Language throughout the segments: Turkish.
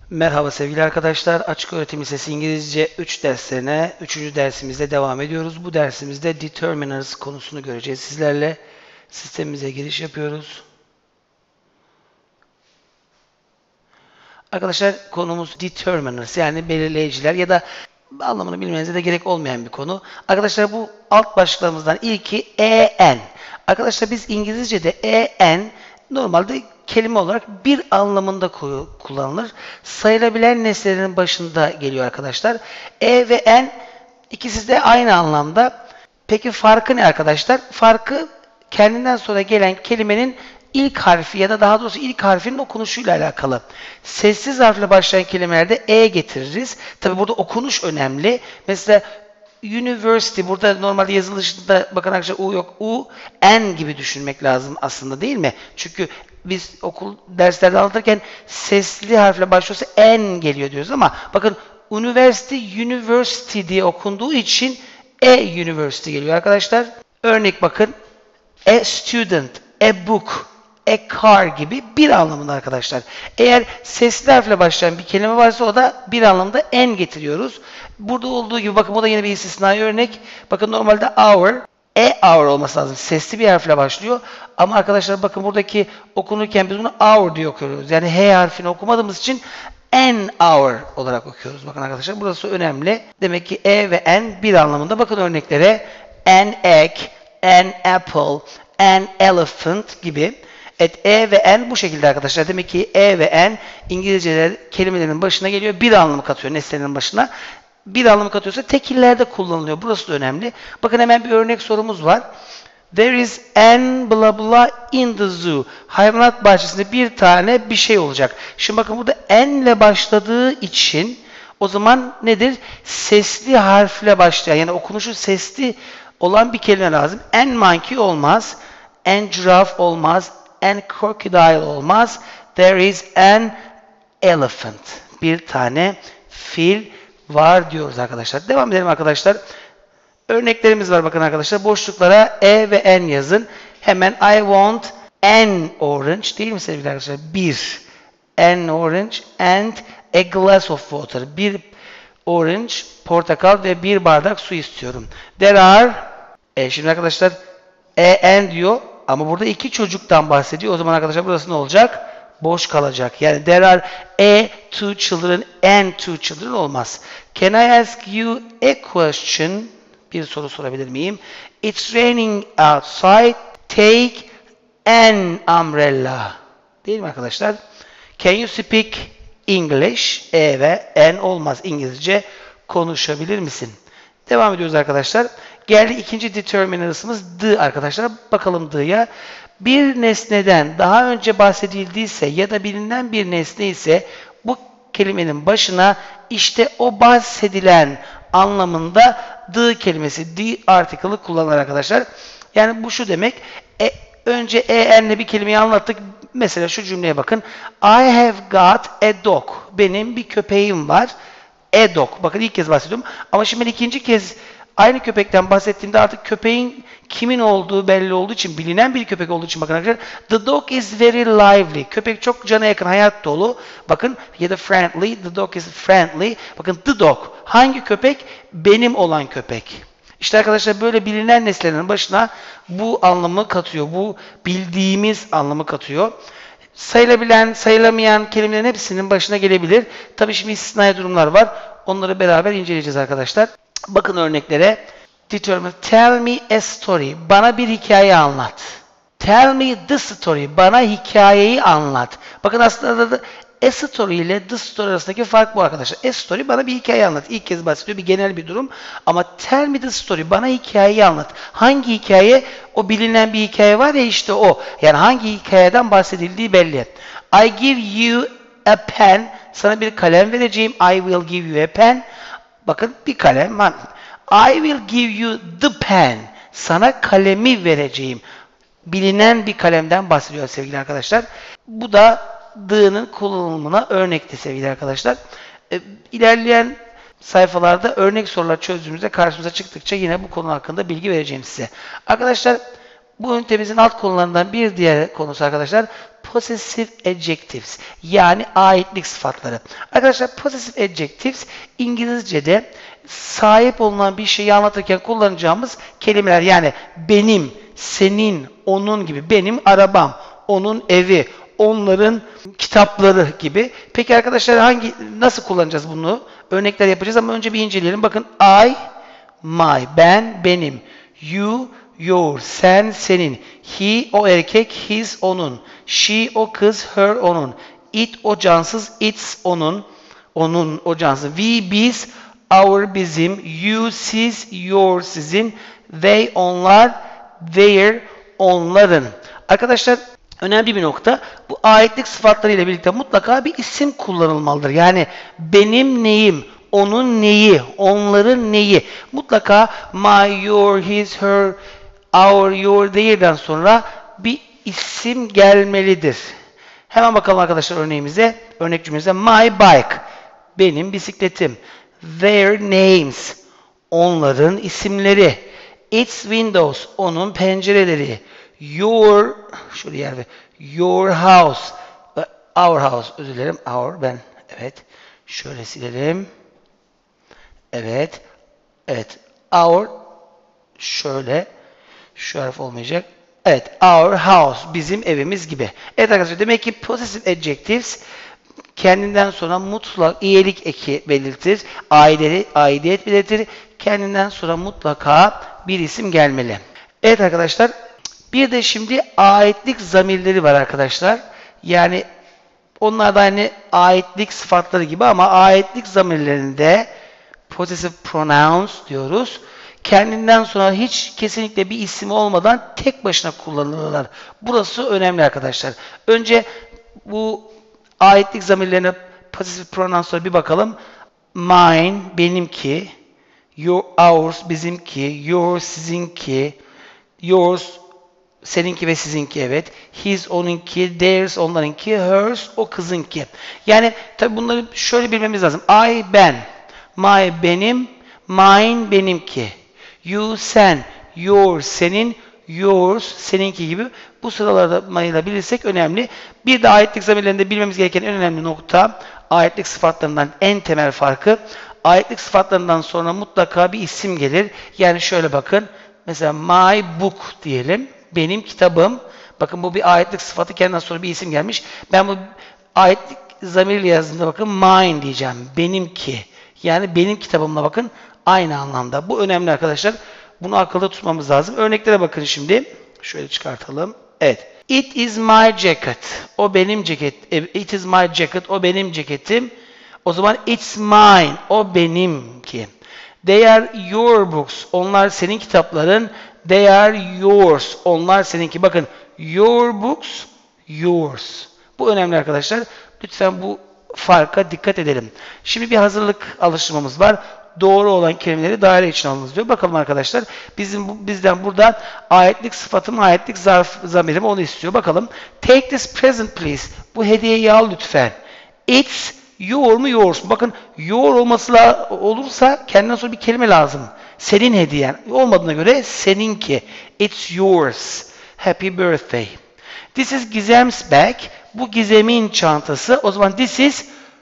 Merhaba sevgili arkadaşlar. Açık Öğretim Lisesi İngilizce 3 derslerine 3. dersimizde devam ediyoruz. Bu dersimizde determiners konusunu göreceğiz. Sizlerle sistemimize giriş yapıyoruz. Arkadaşlar konumuz determiners yani belirleyiciler ya da anlamını bilmenize de gerek olmayan bir konu. Arkadaşlar bu alt başlıklarımızdan ilki en. Arkadaşlar biz İngilizce'de en normalde kelime olarak bir anlamında kullanılır. Sayılabilen nesnelerin başında geliyor arkadaşlar. Ve en ikisi de aynı anlamda. Peki farkı ne arkadaşlar? Farkı kendinden sonra gelen kelimenin ilk harfi ya da daha doğrusu ilk harfinin okunuşuyla alakalı. Sessiz harfle başlayan kelimelerde getiririz. Tabi burada okunuş önemli. Mesela university burada normalde yazılışında bakın arkadaşlar U yok. N gibi düşünmek lazım aslında değil mi? Çünkü biz okul derslerde anlatırken sesli harfle başlıyorsa N geliyor diyoruz ama bakın university diye okunduğu için university geliyor arkadaşlar. Örnek bakın. A student, a book, a car gibi bir anlamında arkadaşlar. Eğer sesli harfle başlayan bir kelime varsa o da bir anlamda n getiriyoruz. Burada olduğu gibi bakın bu da yine bir istisnai örnek. Bakın normalde hour, hour olması lazım. Sesli bir harfle başlıyor. Ama arkadaşlar bakın buradaki okunurken biz bunu hour diye okuyoruz. Yani h harfini okumadığımız için an hour olarak okuyoruz. Bakın arkadaşlar burası önemli. Demek ki ve n bir anlamında. Bakın örneklere an egg, an apple, an elephant gibi. Evet, ve n bu şekilde arkadaşlar. Demek ki ve n İngilizce'de kelimelerin başına geliyor. Bir anlamı katıyor nesnenin başına. Bir anlamı katıyorsa tekillerde kullanılıyor. Burası da önemli. Bakın hemen bir örnek sorumuz var. There is an blah blah in the zoo. Hayvanat bahçesinde bir tane bir şey olacak. Şimdi bakın burada n ile başladığı için o zaman nedir? Sesli harfle başlayan yani okunuşu sesli olan bir kelime lazım. An monkey olmaz. An giraffe olmaz. An crocodile olmaz. There is an elephant. Bir tane fil var diyoruz arkadaşlar. Devam edelim arkadaşlar. Örneklerimiz var bakın arkadaşlar. Boşluklara ve n yazın. Hemen I want an orange değil mi sevgili arkadaşlar? Bir. An orange and a glass of water. Bir orange, portakal ve bir bardak su istiyorum. There are şimdi arkadaşlar n diyor ama burada iki çocuktan bahsediyor. O zaman arkadaşlar burası ne olacak? Boş kalacak. Yani there are two children and two children olmaz. Can I ask you a question? Bir soru sorabilir miyim? It's raining outside. Take an umbrella. Değil mi arkadaşlar? Can you speak English? Ve n olmaz. İngilizce konuşabilir misin? Devam ediyoruz arkadaşlar. Geldi ikinci determinars'ımız the arkadaşlar. Bakalım the'ya. Bir nesneden daha önce bahsedildiyse ya da bilinen bir nesne ise bu kelimenin başına işte o bahsedilen anlamında the kelimesi, the article'ı kullanılır arkadaşlar. Yani bu şu demek. Önce en'le bir kelimeyi anlattık. Mesela şu cümleye bakın. I have got a dog. Benim bir köpeğim var. A dog. Bakın ilk kez bahsediyorum. Ama şimdi ben ikinci kez aynı köpekten bahsettiğimde artık köpeğin kimin olduğu belli olduğu için, bilinen bir köpek olduğu için bakın arkadaşlar. The dog is very lively. Köpek çok cana yakın, hayat dolu. Bakın ya da friendly. The dog is friendly. Bakın the dog. Hangi köpek? Benim olan köpek. İşte arkadaşlar böyle bilinen nesnelerin başına bu anlamı katıyor. Bu bildiğimiz anlamı katıyor. Sayılabilen, sayılamayan kelimelerin hepsinin başına gelebilir. Tabii şimdi istisnai durumlar var. Onları beraber inceleyeceğiz arkadaşlar. Bakın örneklere. Determine, tell me a story. Bana bir hikaye anlat. Tell me the story. Bana hikayeyi anlat. Bakın aslında da a story ile the story arasındaki fark bu arkadaşlar. A story bana bir hikaye anlat. İlk kez bahsediyor bir genel bir durum. Ama tell me the story. Bana hikayeyi anlat. Hangi hikaye? O bilinen bir hikaye var ya işte o. Yani hangi hikayeden bahsedildiği belli. I give you a pen. Sana bir kalem vereceğim. I will give you a pen. Bakın bir kalem. I will give you the pen. Sana kalemi vereceğim. Bilinen bir kalemden bahsediyor sevgili arkadaşlar. Bu da the'nın kullanımına örnekti sevgili arkadaşlar. İlerleyen sayfalarda örnek sorular çözdüğümüzde karşımıza çıktıkça yine bu konu hakkında bilgi vereceğim size. Arkadaşlar bu ünitemizin alt konularından bir diğer konusu arkadaşlar possessive adjectives yani aitlik sıfatları. Arkadaşlar possessive adjectives İngilizce'de sahip olunan bir şeyi anlatırken kullanacağımız kelimeler. Yani benim, senin, onun gibi. Benim arabam, onun evi, onların kitapları gibi. Peki arkadaşlar nasıl kullanacağız bunu? Örnekler yapacağız ama önce bir inceleyelim. Bakın I, my, ben, benim. You, your, sen, senin. He, o erkek, his, onun. She, o kız, her, onun. It, o cansız, its, onun. Onun, o cansız. We, biz, our, bizim. You, siz, your, sizin. They, onlar, their, onların. Arkadaşlar önemli bir nokta. Bu aitlik sıfatları ile birlikte mutlaka bir isim kullanılmalıdır. Yani benim neyim, onun neyi, onların neyi. Mutlaka my, your, his, her, our, your, their'den sonra bir isim gelmelidir. Hemen bakalım arkadaşlar örneğimize. Örnek cümlemize. My bike. Benim bisikletim. Their names. Onların isimleri. Its windows. Onun pencereleri. Your, şuraya yer ver. Your house. Our house. Özür dilerim. Our. Ben. Evet. Şöyle silelim. Evet. Evet. Our. Şöyle. Şu harf olmayacak. Evet. Our house. Bizim evimiz gibi. Evet arkadaşlar. Demek ki possessive adjectives kendinden sonra mutlak iyilik eki belirtir. Aidiyet belirtir. Kendinden sonra mutlaka bir isim gelmeli. Evet arkadaşlar. Bir de şimdi aitlik zamirleri var arkadaşlar. Yani onlar da hani aitlik sıfatları gibi ama aitlik zamirlerinde possessive pronouns diyoruz. Kendinden sonra hiç kesinlikle bir isim olmadan tek başına kullanılırlar. Burası önemli arkadaşlar. Önce bu aitlik zamirlerine possessive pronouns'lara bir bakalım. Mine, benimki. Your, ours, bizimki. Yours, sizinki. Yours, seninki ve sizinki, evet. His, onunki. Theirs, onlarınki. Hers, o kızınki. Yani tabi bunları şöyle bilmemiz lazım. I, ben. My, benim. Mine, benimki. You, sen. Yours, senin. Yours, seninki gibi bu sıralamayla bilirsek önemli. Bir de aitlik zamirlerinde bilmemiz gereken en önemli nokta, aitlik sıfatlarından en temel farkı, aitlik sıfatlarından sonra mutlaka bir isim gelir. Yani şöyle bakın, mesela my book diyelim, benim kitabım. Bakın bu bir aitlik sıfatı, kendinden sonra bir isim gelmiş. Ben bu aitlik zamiriyle yazdığımda bakın mine diyeceğim, benimki. Yani benim kitabımla bakın aynı anlamda. Bu önemli arkadaşlar. Bunu akılda tutmamız lazım. Örneklere bakın şimdi. Şöyle çıkartalım. Evet. It is my jacket. O benim ceket. It is my jacket. O benim ceketim. O zaman it's mine. O benimki. They are your books. Onlar senin kitapların. They are yours. Onlar seninki. Bakın. Your books, yours. Bu önemli arkadaşlar. Lütfen bu farka dikkat edelim. Şimdi bir hazırlık alıştırmamız var. Doğru olan kelimeleri daire içine alınız diyor. Bakalım arkadaşlar. Bizden burada aitlik sıfatım, aitlik zamirim onu istiyor. Bakalım. Take this present please. Bu hediyeyi al lütfen. It's your mu yours mu? Bakın your olursa kendinden sonra bir kelime lazım. Senin hediyen. Olmadığına göre seninki. It's yours. Happy birthday. This is Gizem's bag. Bu Gizem'in çantası. O zaman this is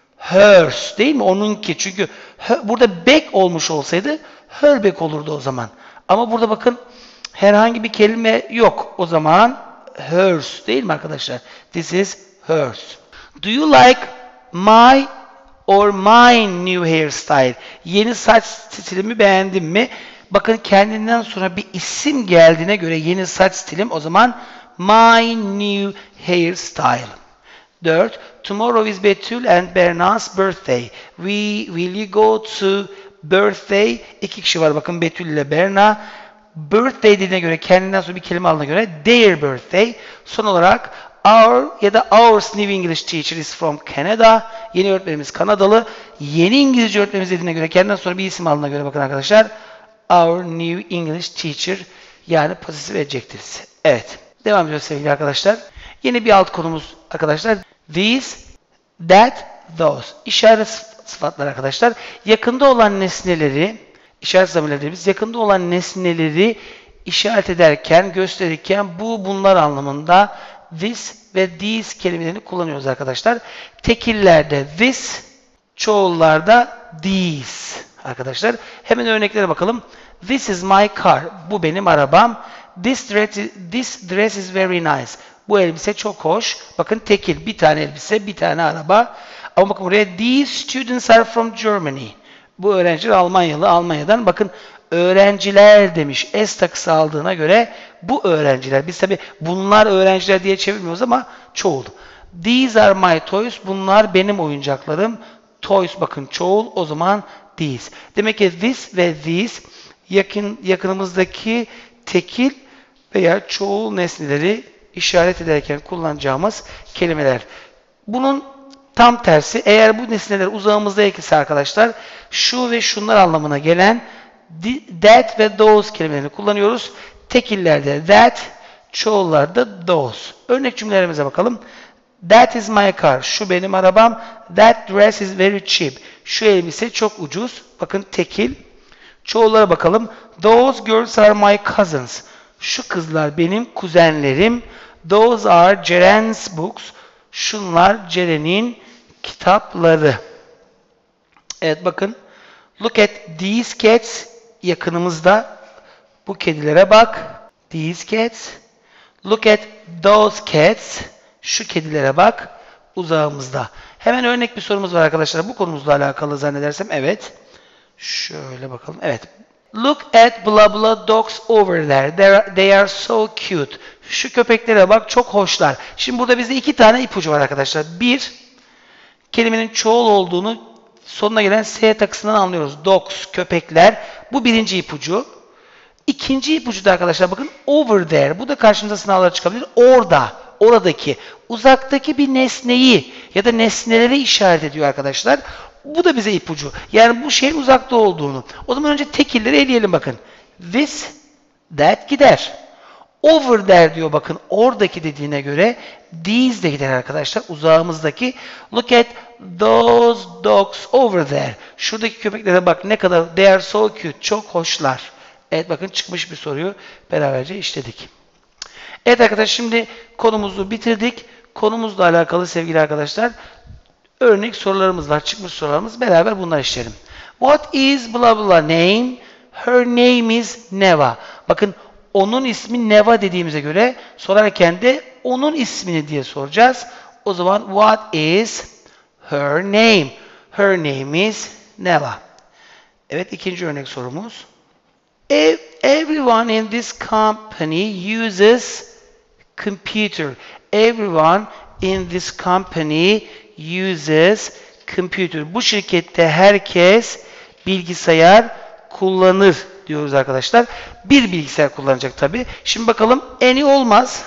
hers değil mi? Onunki. Çünkü burada bag olmuş olsaydı her bag olurdu o zaman. Ama burada bakın herhangi bir kelime yok. O zaman hers değil mi arkadaşlar? This is hers. Do you like my or my new hairstyle? Yeni saç stilimi beğendin mi? Bakın kendinden sonra bir isim geldiğine göre yeni saç stilim o zaman my new hairstyle. 4. Tomorrow is Betül and Berna''s birthday. Will you go to birthday? İki kişi var bakın Betül ile Berna. Birthday dediğine göre kendinden sonra bir kelime aldığına göre their birthday. Son olarak our ya da our new English teacher is from Canada. Yeni öğretmenimiz Kanadalı. Yeni İngilizce öğretmenimiz dediğine göre kendinden sonra bir isim aldığına göre bakın arkadaşlar. Our new English teacher yani possessive adjectives. Evet. Devam ediyoruz sevgili arkadaşlar. Yeni bir alt konumuz arkadaşlar. These, that, those. İşaret sıfatlar arkadaşlar. Yakında olan nesneleri, işaret zamirleri biz yakında olan nesneleri işaret ederken, gösterirken bu bunlar anlamında this ve these kelimelerini kullanıyoruz arkadaşlar. Tekillerde this, çoğullarda these arkadaşlar. Hemen örneklere bakalım. This is my car. Bu benim arabam. This dress is very nice. Bu elbise çok hoş. Bakın tekil. Bir tane elbise, bir tane araba. Ama bakın buraya these students are from Germany. Bu öğrenciler Almanyalı. Almanya'dan. Bakın öğrenciler demiş. S takısı aldığına göre bu öğrenciler. Biz tabi bunlar öğrenciler diye çevirmiyoruz ama çoğul. These are my toys. Bunlar benim oyuncaklarım. Toys bakın çoğul. O zaman these. Demek ki this ve these yakınımızdaki tekil veya çoğul nesneleri işaret ederken kullanacağımız kelimeler. Bunun tam tersi, eğer bu nesneler uzağımızda ise arkadaşlar şu ve şunlar anlamına gelen that ve those kelimelerini kullanıyoruz. Tekillerde that, çoğullarda those. Örnek cümlelerimize bakalım. That is my car. Şu benim arabam. That dress is very cheap. Şu elbise çok ucuz. Bakın tekil. Çoğullara bakalım. Those girls are my cousins. Şu kızlar benim kuzenlerim. Those are Ceren's books. Şunlar Ceren'in kitapları. Evet bakın. Look at these cats. Yakınımızda. Bu kedilere bak. These cats. Look at those cats. Şu kedilere bak. Uzağımızda. Hemen örnek bir sorumuz var arkadaşlar. Bu konumuzla alakalı zannedersem. Evet. Şöyle bakalım. Evet. Look at blah blah dogs over there. They are so cute. Şu köpeklere bak, çok hoşlar. Şimdi burada bizde iki tane ipucu var arkadaşlar. Bir, kelimenin çoğul olduğunu sonuna gelen S takısından anlıyoruz. Dogs, köpekler. Bu birinci ipucu. İkinci ipucu da arkadaşlar bakın over there. Bu da karşımıza sınavlara çıkabilir. Orada, oradaki, uzaktaki bir nesneyi ya da nesneleri işaret ediyor arkadaşlar. Bu da bize ipucu. Yani bu şeyin uzakta olduğunu. O zaman önce tekilleri eleyelim bakın. This, that gider. Over there diyor bakın. Oradaki dediğine göre these de gider arkadaşlar. Uzağımızdaki. Look at those dogs over there. Şuradaki köpeklere bak ne kadar they are so cute. Çok hoşlar. Evet bakın çıkmış bir soruyu beraberce işledik. Evet arkadaşlar şimdi konumuzu bitirdik. Konumuzla alakalı sevgili arkadaşlar örnek sorularımız var. Çıkmış sorularımız. Beraber bunlar işleyelim. What is blah blah name? Her name is Neva. Bakın onun ismi Neva dediğimize göre sorarken de onun ismini diye soracağız. O zaman what is her name? Her name is Neva. Evet ikinci örnek sorumuz. Everyone in this company uses computer. Everyone in this company uses computer. Bu şirkette herkes bilgisayar kullanır diyoruz arkadaşlar. Bir bilgisayar kullanacak tabi. Şimdi bakalım any olmaz.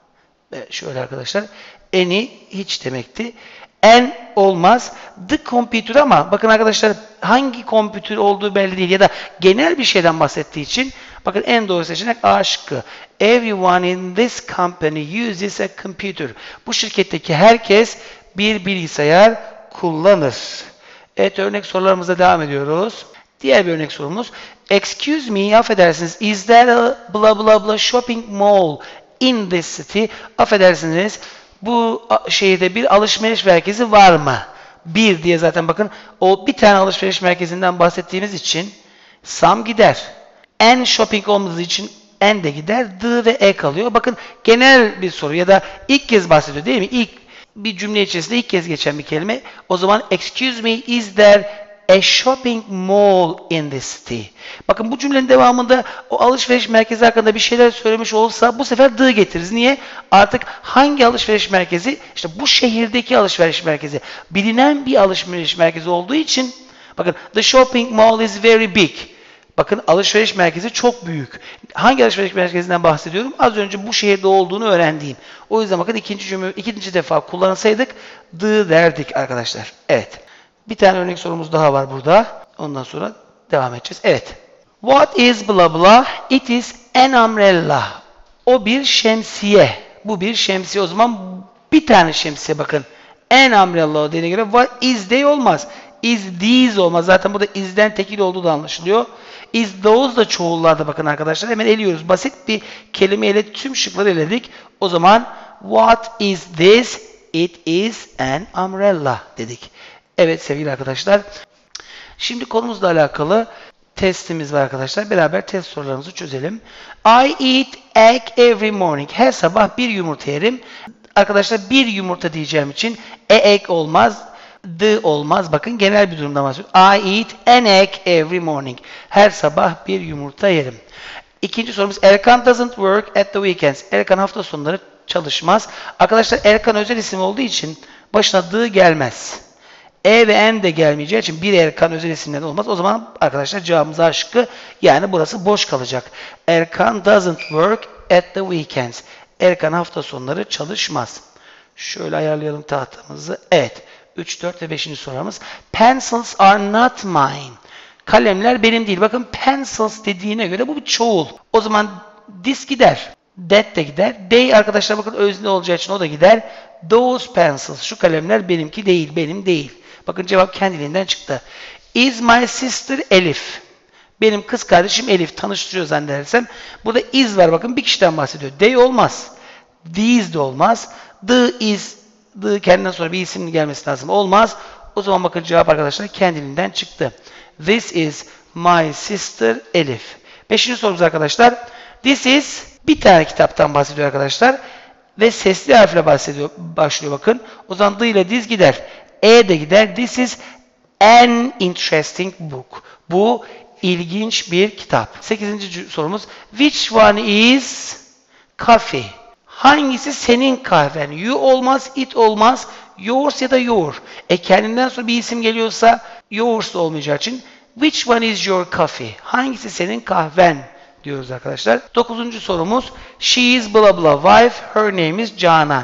Evet, şöyle arkadaşlar. Any hiç demekti. En olmaz. The computer ama bakın arkadaşlar hangi computer olduğu belli değil ya da genel bir şeyden bahsettiği için bakın en doğru seçenek A şıkkı. Everyone in this company uses a computer. Bu şirketteki herkes bir bilgisayar kullanır. Evet örnek sorularımıza devam ediyoruz. Diğer bir örnek sorumuz. Excuse me, affedersiniz. Is there a blah blah blah shopping mall in this city? Affedersiniz. Bu şehirde bir alışveriş merkezi var mı? Bir diye zaten bakın o bir tane alışveriş merkezinden bahsettiğimiz için some gider. En shopping olmadığı için en de gider. The ve e kalıyor. Bakın genel bir soru ya da ilk kez bahsediyor değil mi? İlk bir cümle içerisinde ilk kez geçen bir kelime. O zaman excuse me, is there a shopping mall in this city? Bakın bu cümlenin devamında o alışveriş merkezi hakkında bir şeyler söylemiş olsa bu sefer the getiririz. Niye? Artık hangi alışveriş merkezi? İşte bu şehirdeki alışveriş merkezi. Bilinen bir alışveriş merkezi olduğu için bakın the shopping mall is very big. Bakın alışveriş merkezi çok büyük. Hangi alışveriş merkezinden bahsediyorum? Az önce bu şehirde olduğunu öğrendiğim. O yüzden bakın ikinci defa kullansaydık the derdik arkadaşlar. Evet. Bir tane örnek sorumuz daha var burada. Ondan sonra devam edeceğiz. Evet. What is blah blah? It is an umbrella. O bir şemsiye. Bu bir şemsiye. O zaman bir tane şemsiye bakın. An umbrella dediğine göre what is they olmaz. Is these olmaz. Zaten burada is'den tekil olduğu da anlaşılıyor. Is those da çoğullarda bakın arkadaşlar. Hemen eliyoruz. Basit bir kelimeyle tüm şıkları eledik. O zaman What is this? It is an umbrella dedik. Evet sevgili arkadaşlar. Şimdi konumuzla alakalı testimiz var arkadaşlar. Beraber test sorularımızı çözelim. I eat egg every morning. Her sabah bir yumurta yerim. Arkadaşlar bir yumurta diyeceğim için egg olmaz, the olmaz. Bakın genel bir durumda bahsediyorum. I eat an egg every morning. Her sabah bir yumurta yerim. İkinci sorumuz Erkan doesn't work at the weekends. Erkan hafta sonları çalışmaz. Arkadaşlar Erkan özel isim olduğu için başına the gelmez. E ve N de gelmeyeceği için bir Erkan özel isimden olmaz. O zaman arkadaşlar cevabımız A şıkkı. Yani burası boş kalacak. Erkan doesn't work at the weekends. Erkan hafta sonları çalışmaz. Şöyle ayarlayalım tahtamızı. Evet. 3, 4 ve 5. sorumuz. Pencils are not mine. Kalemler benim değil. Bakın pencils dediğine göre bu bir çoğul. O zaman this gider. That de gider. They arkadaşlar bakın özne olacağı için o da gider. Those pencils. Şu kalemler benimki değil. Benim değil. Bakın cevap kendiliğinden çıktı. Is my sister Elif. Benim kız kardeşim Elif. Tanıştırıyor zannedersem. Burada is var. Bakın bir kişiden bahsediyor. They olmaz. These de olmaz. The is. The kendinden sonra bir isim gelmesi lazım. Olmaz. O zaman bakın cevap arkadaşlar kendiliğinden çıktı. This is my sister Elif. 5. sorumuz arkadaşlar. This is bir tane kitaptan bahsediyor arkadaşlar. Ve sesli harfle başlıyor bakın. O zaman the ile this gider. E de gider. This is an interesting book. Bu ilginç bir kitap. 8. sorumuz. Which one is coffee? Hangisi senin kahven? You olmaz, it olmaz. Yours ya da your. Kendinden sonra bir isim geliyorsa yours da olmayacağı için which one is your coffee? Hangisi senin kahven? Diyoruz arkadaşlar. 9. sorumuz. She is blah blah wife. Her name is Canan.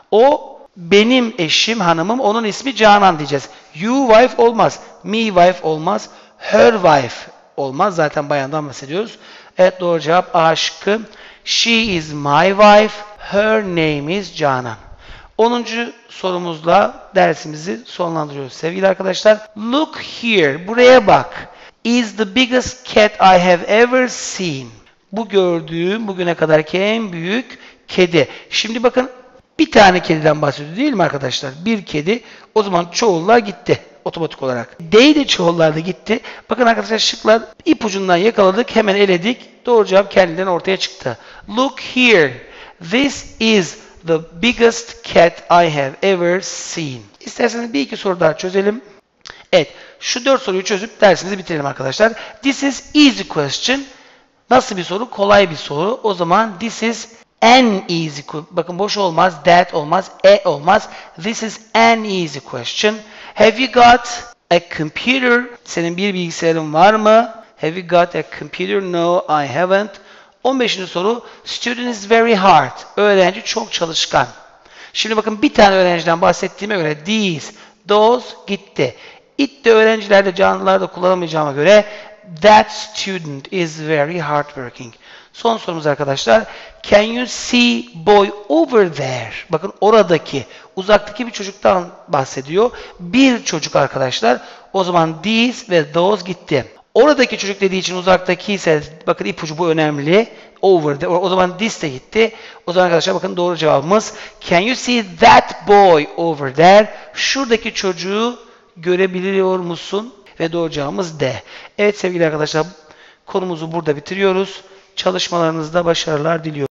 O benim eşim, hanımım. Onun ismi Canan diyeceğiz. You wife olmaz. Me wife olmaz. Her wife olmaz. Zaten bayandan bahsediyoruz. Evet doğru cevap A şıkkı. She is my wife. Her name is Canan. 10. sorumuzla dersimizi sonlandırıyoruz sevgili arkadaşlar. Look here. Buraya bak. Is the biggest cat I have ever seen. Bu gördüğüm bugüne kadarki en büyük kedi. Şimdi bakın bir tane kediden bahsediyor değil mi arkadaşlar? Bir kedi. O zaman çoğullar gitti otomatik olarak. They de çoğullarda gitti. Bakın arkadaşlar şıklar ipucundan yakaladık. Hemen eledik. Doğru cevap kendinden ortaya çıktı. Look here. This is the biggest cat I have ever seen. İsterseniz bir iki soru daha çözelim. Evet. Şu 4 soruyu çözüp dersimizi bitirelim arkadaşlar. This is easy question. Nasıl bir soru? Kolay bir soru. O zaman this is an easy question. Bakın boş olmaz. That olmaz. Olmaz. This is an easy question. Have you got a computer? Senin bir bilgisayarın var mı? Have you got a computer? No, I haven't. 15. soru. Student is very hard. Öğrenci çok çalışkan. Şimdi bakın bir tane öğrenciden bahsettiğime göre these, those gitti. It de öğrencilerde, canlılarda kullanamayacağıma göre that student is very hardworking. Son sorumuz arkadaşlar. Can you see boy over there? Bakın oradaki, uzaktaki bir çocuktan bahsediyor. Bir çocuk arkadaşlar. O zaman these ve those gitti. Oradaki çocuk dediği için uzaktaki ise bakın ipucu bu önemli. Over there. O zaman this de gitti. O zaman arkadaşlar bakın doğru cevabımız can you see that boy over there? Şuradaki çocuğu görebiliyor musun? Ve doğru cevabımız D. Evet sevgili arkadaşlar konumuzu burada bitiriyoruz. Çalışmalarınızda başarılar diliyorum.